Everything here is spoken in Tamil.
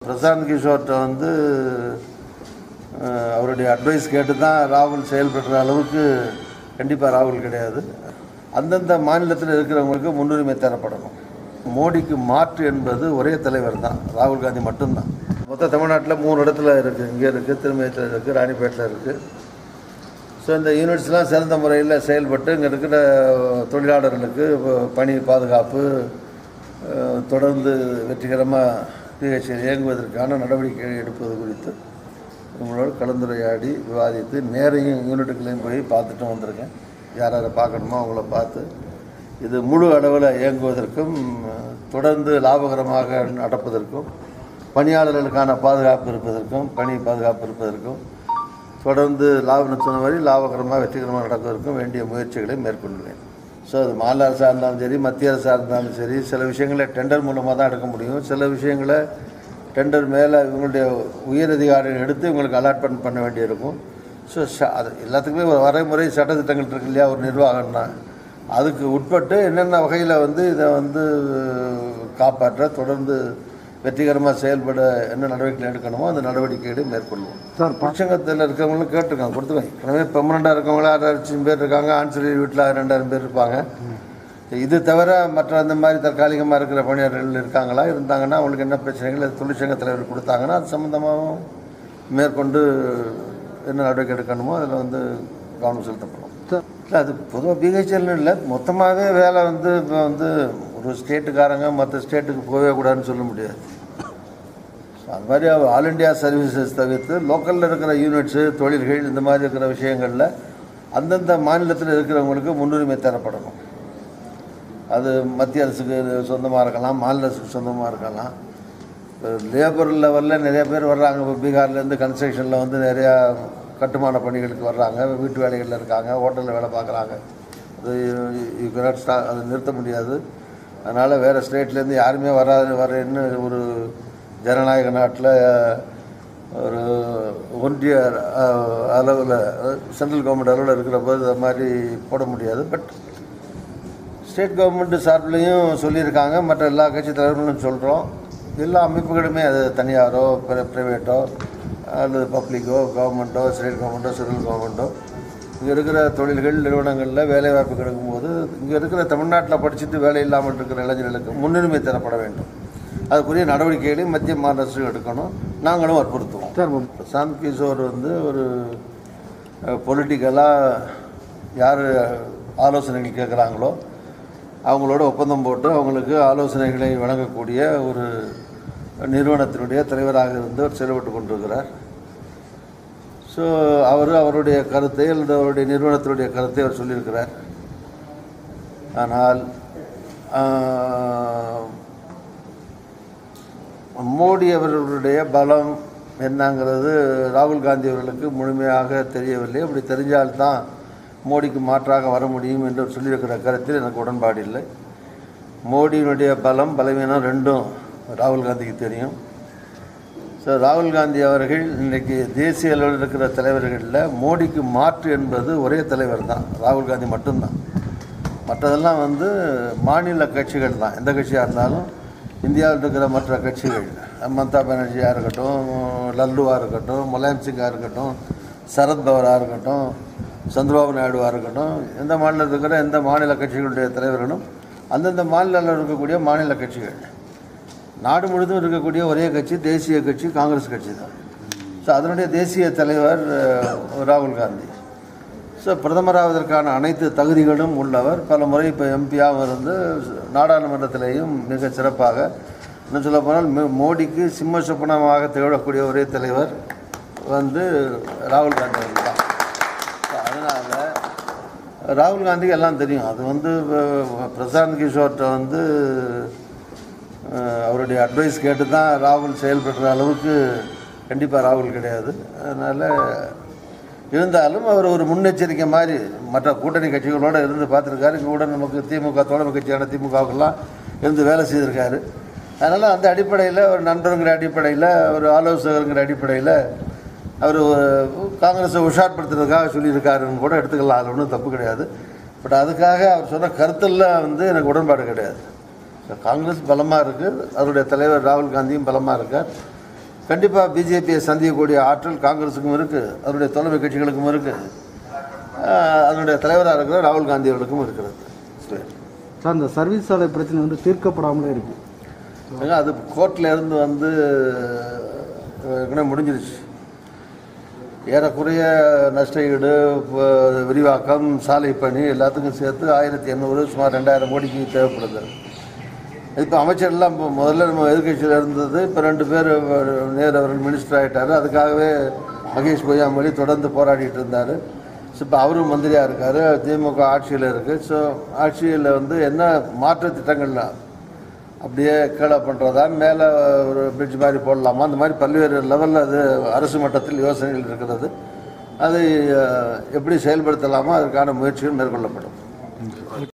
பிரசாந்த் கிஷோர்கிட்ட வந்து அவருடைய அட்வைஸ் கேட்டு தான் ராகுல் செயல்படுற அளவுக்கு கண்டிப்பாக ராகுல் கிடையாது. அந்தந்த மாநிலத்தில் இருக்கிறவங்களுக்கு முன்னுரிமை தரப்படணும். மோடிக்கு மாற்று என்பது ஒரே தலைவர் தான், ராகுல் காந்தி மட்டும்தான். மொத்த தமிழ்நாட்டில் 3 இடத்துல இருக்குது. இங்கே இருக்குது, திருமயத்தில் இருக்குது, ராணிப்பேட்டில் இருக்குது. ஸோ இந்த யூனிட்ஸ்லாம் சிறந்த முறையில் செயல்பட்டு இங்கே இருக்கிற தொழிலாளர்களுக்கு பணி பாதுகாப்பு தொடர்ந்து வெற்றிகரமாக பிஹெச்சியில் இயங்குவதற்கான நடவடிக்கை எடுப்பது குறித்து உங்களோட கலந்துரையாடி விவாதித்து நேரையும் யூனிட்டுகளையும் போய் பார்த்துட்டு வந்திருக்கேன். யார் யாரை பார்க்கணுமோ அவங்கள பார்த்து இது முழு அளவில் இயங்குவதற்கும் தொடர்ந்து லாபகரமாக நடப்பதற்கும் பணியாளர்களுக்கான பாதுகாப்பு இருப்பதற்கும் பணி பாதுகாப்பு இருப்பதற்கும் தொடர்ந்து லாபம் சொன்ன மாதிரி லாபகரமாக வெற்றிகரமாக நடப்பதற்கும் வேண்டிய முயற்சிகளை மேற்கொள்வேன். ஸோ அது மாநில அரசாக இருந்தாலும் சரி, மத்திய அரசாக இருந்தாலும் சரி, சில விஷயங்களை டெண்டர் மூலமாக தான் எடுக்க முடியும். சில விஷயங்களை டெண்டர் மேலே இவங்களுடைய உயரதிகாரிகள் எடுத்து இவங்களுக்கு அலாட்மெண்ட் பண்ண வேண்டியிருக்கும். ஸோ அது எல்லாத்துக்குமே ஒரு வரைமுறை சட்டத்திட்டங்கள் இருக்கு இல்லையா, ஒரு நிர்வாகம்னா அதுக்கு உட்பட்டு என்னென்ன வகையில் வந்து இதை வந்து காப்பாற்ற தொடர்ந்து வெற்றிகரமாக செயல்பட என்ன நடவடிக்கை எடுக்கணுமோ அந்த நடவடிக்கைகளை மேற்கொள்வோம். சார் பட்சங்கத்தில் இருக்கிறவங்களும் கேட்டிருக்காங்க கொடுத்துருவேன். எனவே பெர்மனண்டாக இருக்கவங்கள 6,00,000 பேர் இருக்காங்க. ஆன்சரி வீட்டில் 2,000 பேர் இருப்பாங்க. இது தவிர மற்ற அந்த மாதிரி தற்காலிகமாக இருக்கிற பணியாளர்கள் இருக்காங்களா, இருந்தாங்கன்னா அவங்களுக்கு என்ன பிரச்சனைகள் தொழிற்சங்க தலைவர் கொடுத்தாங்கன்னா அது சம்மந்தமாகவும் மேற்கொண்டு என்ன நடவடிக்கை எடுக்கணுமோ அதில் வந்து கவனம் செலுத்தப்படும். இல்லை அது பொதுவாக பிஹெச்எல்னு இல்லை, மொத்தமாகவே வேலை வந்து இப்போ வந்து ஒரு ஸ்டேட்டுக்காரங்க மற்ற ஸ்டேட்டுக்கு போகவே கூடாதுன்னு சொல்ல முடியாது. அது மாதிரி ஆல் இண்டியா சர்வீசஸ் தவிர்த்து லோக்கலில் இருக்கிற யூனிட்ஸு தொழில்கள் இந்த மாதிரி இருக்கிற விஷயங்களில் அந்தந்த மாநிலத்தில் இருக்கிறவங்களுக்கு முன்னுரிமை தரப்படணும். அது மத்திய அரசுக்கு சொந்தமாக இருக்கலாம், மாநில அரசுக்கு சொந்தமாக இருக்கலாம். லேபர் லெவலில் நிறைய பேர் வர்றாங்க. இப்போ பீகார்லேருந்து கன்ஸ்ட்ரக்ஷனில் வந்து நிறையா கட்டுமான பணிகளுக்கு வர்றாங்க, வீட்டு வேலைகளில் இருக்காங்க, ஹோட்டலில் வேலை பார்க்குறாங்க. அது அது நிறுத்த முடியாது. அதனால் வேறு ஸ்டேட்லேருந்து யாருமே வரேன்னு ஒரு ஜனநாயக நாட்டில் ஒரு ஒன்றிய அளவில் சென்ட்ரல் கவர்மெண்ட் அளவில் இருக்கிற போது அது மாதிரி போட முடியாது. பட் ஸ்டேட் கவர்மெண்ட்டு சார்பிலையும் சொல்லியிருக்காங்க, மற்ற எல்லா கட்சி தலைவர்களும் சொல்கிறோம். எல்லா அமைப்புகளுமே அது தனியாரோ ப்ரைவேட்டோ அல்லது பப்ளிக்கோ கவர்மெண்ட்டோ ஸ்டேட் கவர்மெண்ட்டோ சென்ட்ரல் கவர்மெண்ட்டோ இங்கே இருக்கிற தொழில்கள் நிறுவனங்களில் வேலைவாய்ப்பு கிடைக்கும்போது இங்கே இருக்கிற தமிழ்நாட்டில் படிச்சுட்டு வேலை இல்லாமல் இருக்கிற இளைஞர்களுக்கு முன்னுரிமை தரப்பட வேண்டும். அதுக்குரிய நடவடிக்கைகளையும் மத்திய மாநில அரசு எடுக்கணும். நாங்களும் வற்புறுத்துவோம். பிரசாந்த் கிஷோர் வந்து ஒரு பொலிட்டிக்கலாக யார் ஆலோசனைகள் கேட்குறாங்களோ அவங்களோட ஒப்பந்தம் போட்டு அவங்களுக்கு ஆலோசனைகளை வழங்கக்கூடிய ஒரு நிறுவனத்தினுடைய தலைவராக இருந்து அவர் செயல்பட்டு கொண்டிருக்கிறார். ஸோ அவருடைய கருத்தை அல்லது அவருடைய நிறுவனத்தினுடைய கருத்தை அவர் சொல்லியிருக்கிறார். ஆனால் மோடி அவர்களுடைய பலம் என்னங்கிறது ராகுல் காந்தி அவர்களுக்கு முழுமையாக தெரியவில்லை. அப்படி தெரிஞ்சால்தான் மோடிக்கு மாற்றாக வர முடியும் என்று சொல்லியிருக்கிற கருத்தில் எனக்கு உடன்பாடு இல்லை. மோடியினுடைய பலம் பலவீனம் ரெண்டும் ராகுல் காந்திக்கு தெரியும். ஸோ ராகுல் காந்தி அவர்கள் இன்றைக்கி தேசிய அளவில் இருக்கிற தலைவர்களில் மோடிக்கு மாற்று என்பது ஒரே தலைவர் தான், ராகுல் காந்தி மட்டும்தான். மற்றதெல்லாம் வந்து மாநில கட்சிகள் தான். எந்த கட்சியாக இருந்தாலும் இந்தியாவில் இருக்கிற மற்ற கட்சிகள், மம்தா பானர்ஜியாக இருக்கட்டும், லல்லுவாக இருக்கட்டும், முலாயம் சிங்காக இருக்கட்டும், சரத்பவராக இருக்கட்டும், சந்திரபாபு நாயுடுவாக இருக்கட்டும், எந்த மாநிலத்தில் இருக்கிற எந்த மாநில கட்சிகளுடைய தலைவர்களும் அந்தந்த மாநிலத்தில் இருக்கக்கூடிய மாநில கட்சிகள். நாடு முழுவதும் இருக்கக்கூடிய ஒரே கட்சி தேசிய கட்சி காங்கிரஸ் கட்சி தான். ஸோ அதனுடைய தேசிய தலைவர் ராகுல் காந்தி. ஸோ பிரதமராவதற்கான அனைத்து தகுதிகளும் உள்ளவர். பல முறை இப்போ எம்பியாகவும் இருந்து நாடாளுமன்றத்திலேயும் மிக சிறப்பாக, இன்னும் சொல்ல போனால் மோடிக்கு சிம்ம சொப்பனமாக திகழக்கூடிய ஒரே தலைவர் வந்து ராகுல் காந்தி அவர்கள் தான். அதனால் ராகுல் காந்திக்கு எல்லாம் தெரியும். அது வந்து பிரசாந்த் கிஷோர்கிட்ட வந்து அவருடைய அட்வைஸ் கேட்டு தான் ராகுல் செயல்படுற அளவுக்கு கண்டிப்பாக ராகுல் கிடையாது. அதனால் இருந்தாலும் அவர் ஒரு முன்னெச்சரிக்கை மாதிரி மற்ற கூட்டணி கட்சிகளோடு இருந்து பார்த்துருக்காரு. இங்கே கூட நமக்கு திமுக தோழமை கட்சியான திமுகவுக்கெல்லாம் இருந்து வேலை செய்திருக்காரு. அதனால் அந்த அடிப்படையில் ஒரு நண்பருங்கிற அடிப்படையில் ஒரு ஆலோசகருங்கிற அடிப்படையில் அவர் காங்கிரஸை உஷார்படுத்துறதுக்காக சொல்லியிருக்காருன்னு கூட எடுத்துக்கலாம். அதில் ஒன்றும் தப்பு கிடையாது. பட் அதுக்காக அவர் சொன்ன கருத்தில் வந்து எனக்கு உடன்பாடு கிடையாது. காங்கிரஸ் பலமாக இருக்குது, அவருடைய தலைவர் ராகுல் காந்தியும் பலமாக இருக்கார். கண்டிப்பாக பிஜேபியை சந்திக்கக்கூடிய ஆற்றல் காங்கிரஸுக்கும் இருக்குது, அதனுடைய தோழமை கட்சிகளுக்கும் இருக்குது, அதனுடைய தலைவராக இருக்கிற ராகுல் காந்தி அவர்களுக்கும் இருக்கிறது. சார், இந்த சர்வீஸ் சாலை பிரச்சனை வந்து தீர்க்கப்படாமலே இருக்குது. அது கோர்ட்டில் இருந்து வந்து முடிஞ்சிருச்சு. ஏறக்குறைய நஷ்ட ஈடு, விரிவாக்கம், சாலை பணி எல்லாத்துக்கும் சேர்த்து 1800 சுமார் 2000 கோடிக்கு தேவைப்படுது. இப்போ அமைச்சர்லாம் முதல்ல நம்ம எதிர்கட்சியில் இருந்தது, இப்போ 2 பேர் நேரு அவர்கள் மினிஸ்டர் ஆகிட்டார். அதுக்காகவே மகேஷ் பொய்யாமொழி தொடர்ந்து போராடிட்டு இருந்தார். ஸோ இப்போ அவரும் மந்திரியாக இருக்கார், திமுக ஆட்சியில் இருக்குது. ஸோ ஆட்சியில் வந்து என்ன மாற்று திட்டங்கள்லாம் அப்படியே கீழே பண்ணுறதா, மேலே ஒரு பிரிட்ஜ் மாதிரி போடலாமா, அந்த மாதிரி பல்வேறு லெவலில் அது அரசு மட்டத்தில் யோசனைகள் இருக்கிறது. அதை எப்படி செயல்படுத்தலாமோ அதற்கான முயற்சிகள் மேற்கொள்ளப்படும்.